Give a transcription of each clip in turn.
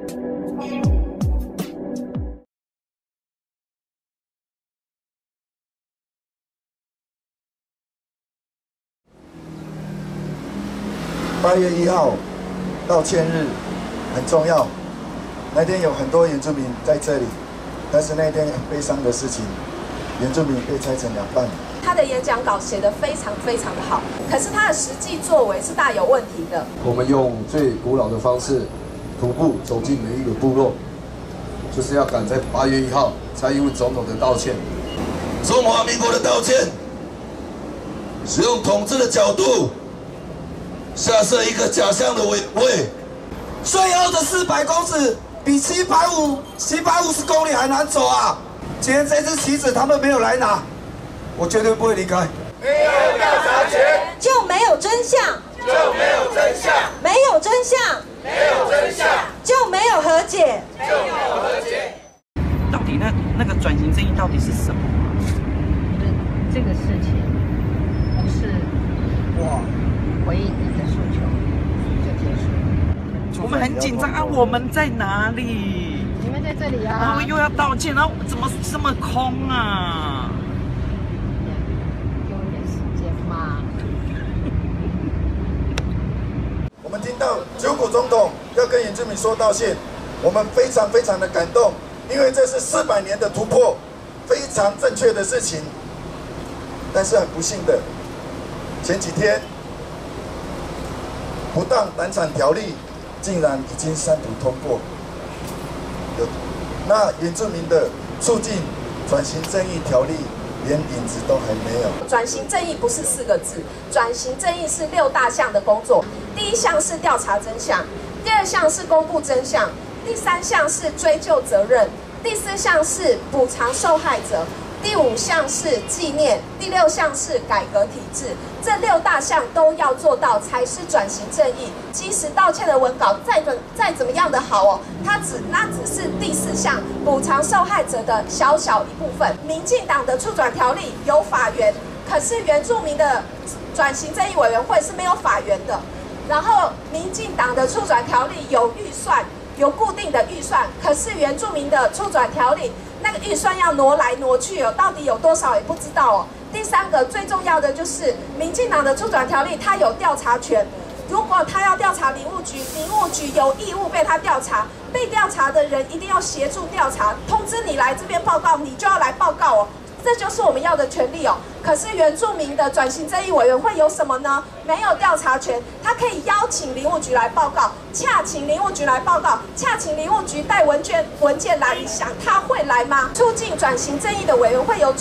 8月1号，道歉日很重要。那天有很多原住民在这里，但是那天很悲伤的事情，原住民被拆成2半。 他的演讲稿写得非常非常的好，可是他的实际作为是大有问题的。 我们用最古老的方式，徒步走进每一个部落，就是要赶在8月1号蔡英文总统的道歉。 中华民国的道歉，是用统治的角度下设一个假象的委员会。 最后的400公尺比750公里还难走啊！今天这支旗子他们没有来拿，我绝对不会离开。 没有调查权， 就没有真相； 就没有真相； 没有真相， 没有真相， 就没有和解。 就没有和解。 到底那个转型正义到底是什么？ 这个事情不是我回应你的诉求就结束了。 我们很紧张啊！我们在哪里？ 你们在这里啊！ 然后又要道歉，然后怎么这么空啊？ 给我一点时间嘛。 我们听到九股总统要跟原住民说道歉，我们非常非常的感动，因为这是400年的突破，非常正确的事情。但是很不幸的，前几天不当党产条例竟然已经3读通过，那原住民的促进转型正义条例连影子都还没有。 转型正义不是4个字，转型正义是6大项的工作。第1项是调查真相，第2项是公布真相，第3项是追究责任，第4项是补偿受害者。第5项是纪念，第6项是改革体制，这6大项都要做到才是转型正义。即使道歉的文稿再怎么样的好哦，那只是第4项补偿受害者的小小一部分。民进党的促转条例有法源，可是原住民的转型正义委员会是没有法源的。然后民进党的促转条例有预算，有固定的预算，可是原住民的促转条例那个预算要挪来挪去哦，到底有多少也不知道哦。第3个最重要的就是民进党的促转条例，它有调查权。如果他要调查林务局，林务局有义务被他调查，被调查的人一定要协助调查，通知你来这边报告，你就要来报告哦。这就是我们要的权利哦。可是原住民的转型正义委员会有什么呢？没有调查权，他可以邀请林务局来报告，洽请林务局来报告，洽请林务局带文件来，你想他会来吗？促进转型正义的委员会有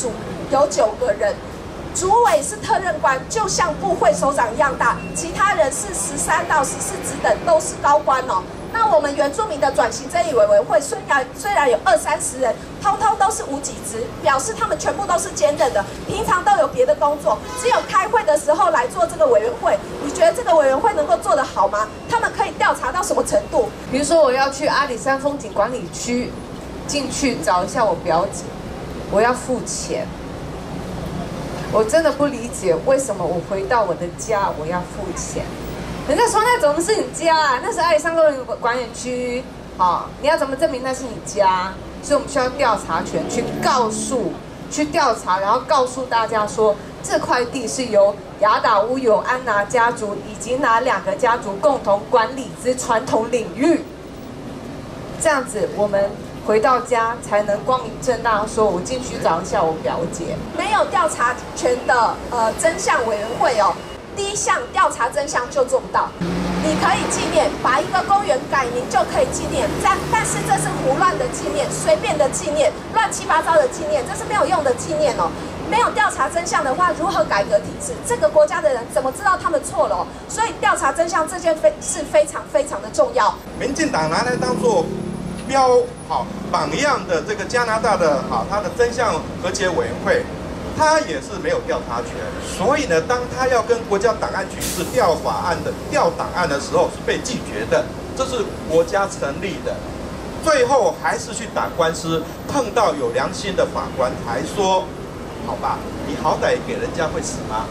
9个人。主委是特任官，就像部会首长一样大，其他人是13到14职等，都是高官哦。那我们原住民的转型正义委员会虽然有20-30人，通通都是无给职，表示他们全部都是兼任的，平常都有别的工作，只有开会的时候来做这个委员会。你觉得这个委员会能够做得好吗？他们可以调查到什么程度？ 比如说我要去阿里山风景管理区进去找一下我表姐，我要付钱。我真的不理解为什么我回到我的家我要付钱。人家说那怎么是你家啊？那是阿里山风景管理区，你要怎么证明那是你家？所以我们需要调查权去调查，然后告诉大家说这块地是由雅达乌尤安娜家族以及哪2个家族共同管理之传统领域。这样子我们回到家才能光明正大说，我进去找一下我表姐。 没有调查权的真相委员会哦，第1项调查真相就做不到。你可以纪念，把一个公园改名就可以纪念，但是这是胡乱的纪念，随便的纪念，乱七八糟的纪念，这是没有用的纪念哦。没有调查真相的话，如何改革体制？这个国家的人怎么知道他们错了哦？所以调查真相这件事非常非常的重要。 民进党拿来当做榜样的这个加拿大的它的真相和解委员会，它也是没有调查权，所以呢，当他要跟国家档案局是调档案的时候是被拒绝的，这是国家成立的，最后还是去打官司，碰到有良心的法官才说，好吧，你好歹给人家会死吗？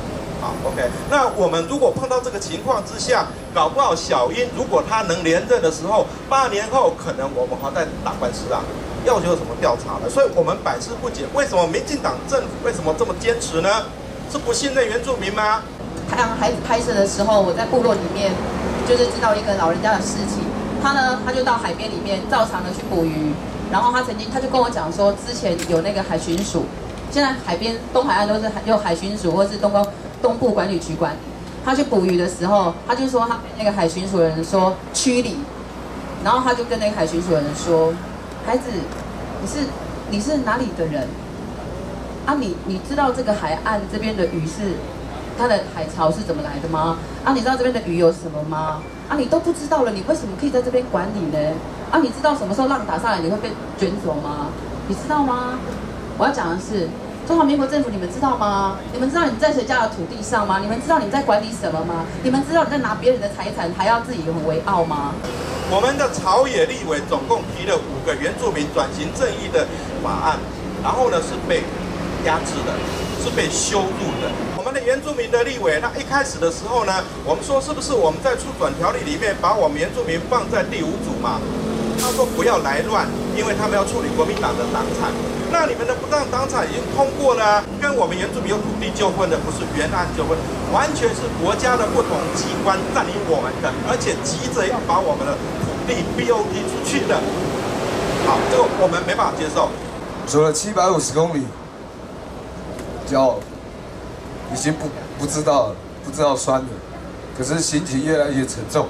好 ，OK。那我们如果碰到这个情况之下，搞不好小英如果他能连任的时候，8年后可能我们还在打官司啊，要求什么调查的？所以我们百思不解，为什么民进党政府为什么这么坚持呢？是不信任原住民吗？ 让孩子拍摄的时候，我在部落里面就是知道一个老人家的事情。他就到海边里面照常的去捕鱼，然后他就跟我讲说，之前有那个海巡署，现在海边东海岸都是有海巡署或是东部管理局管理。他去捕鱼的时候，他就说他被那个海巡署的人说驱离，然后他就跟那个海巡署的人说，孩子，你是哪里的人？啊，你知道这个海岸这边的鱼是它的海潮是怎么来的吗？啊，你知道这边的鱼有什么吗？啊，你都不知道了，你为什么可以在这边管理呢？啊，你知道什么时候浪打上来你会被卷走吗？你知道吗？我要讲的是，中华民国政府，你们知道吗？你们知道你们在谁家的土地上吗？你们知道你们在管理什么吗？你们知道你在拿别人的财产还要自己很为傲吗？ 我们的朝野立委总共提了5个原住民转型正义的法案，然后呢是被压制的，是被修入的。我们的原住民的立委，他一开始的时候呢，我们说是不是我们在促转条例里面把我们原住民放在第5组嘛？他说不要来乱，因为他们要处理国民党的党产。那你们的不当党产已经通过了，跟我们原住民有土地纠纷的，不是原案纠纷，完全是国家的不同机关占领我们的，而且急着要把我们的土地 BOT 出去的。好，这个我们没办法接受。 走了750公里，脚已经不知道酸了，可是心情越来越沉重。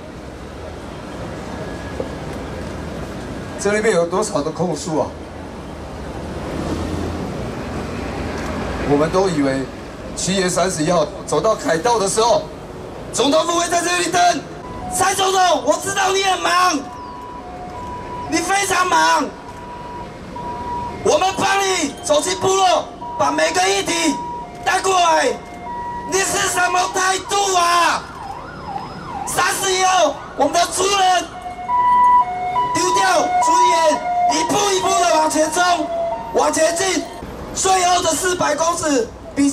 这里面有多少的控诉啊？我们都以为7月31号走到凯道的时候，总统府会在这里等。 蔡总统，我知道你很忙，你非常忙，我们帮你走进部落，把每个议题带过来。你是什么态度啊？31号，我们的族人丢掉尊严，一步一步的往前冲，往前进。最后的400公尺比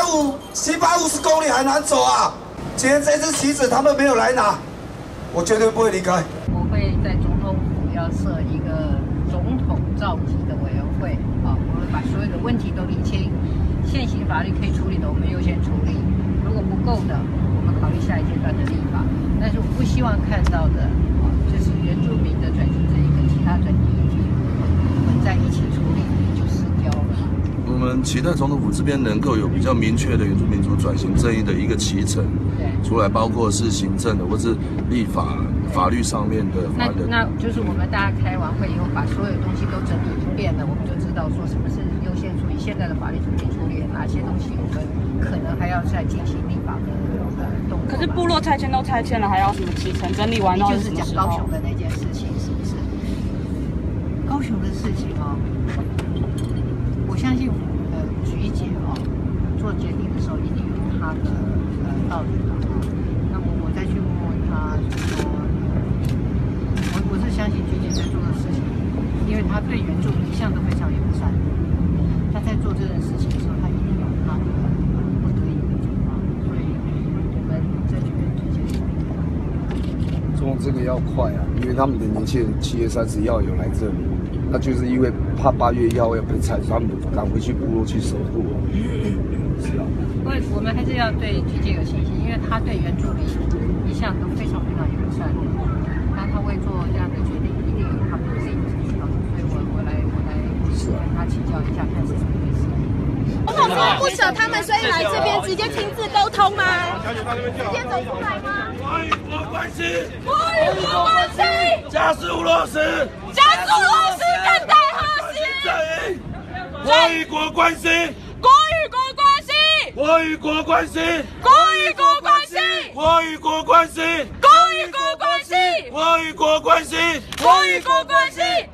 750公里还难走啊！今天这支旗子他们没有来拿，我绝对不会离开。 我会在总统府要设一个总统召集的委员会啊，我们把所有的问题都理清，现行法律可以处理的我们优先处理，如果不够的，我们考虑下一阶段的立法。但是我不希望看到的啊，就是原住民的转型正义跟其他转型议题混在一起处理，就失焦了。 我们期待总统府这边能够有比较明确的原住民族转型正义的一个期程出来，包括是行政的或是立法法律上面的法律。 那就是我们大家开完会以后，把所有东西都整理一遍了，我们就知道说什么是优先处理，现在的法律处理哪些东西我们可能还要再进行立法的动作。 可是部落拆迁都拆迁了，还要什么期程整理完到就是讲高雄的那件事情，是不是？高雄的事情哦，我相信菊姐哦做决定的时候一定有她的道理的啊。那么我再去问问她，说我是相信菊姐在做的事情，因为她对原住民一向都非常友善。她在做这件事情的时候，她一定有她的不得已的地方，所以我们再去跟菊姐说。 做这个要快啊，因为他们的年轻人7月31号有来这里，那就是因为怕8月1号要被拆，他们赶回去部落去守护。是啊。 我们还是要对菊姐有信心，因为她对原住民一向都非常非常友善。那她会做这样的决定，一定有她自己的知道，所以我来跟她请教一下，看是怎么回事。 总统说不舍他们，所以来这边直接亲自沟通吗？直接走出来吗？ 国与国关系， 国与国关系， 加速落实， 加速落实更大和谐。 国与国关系， 国与国关系， 国与国关系， 国与国关系， 国与国关系， 国与国关系， 国与国关系， 国与国关系。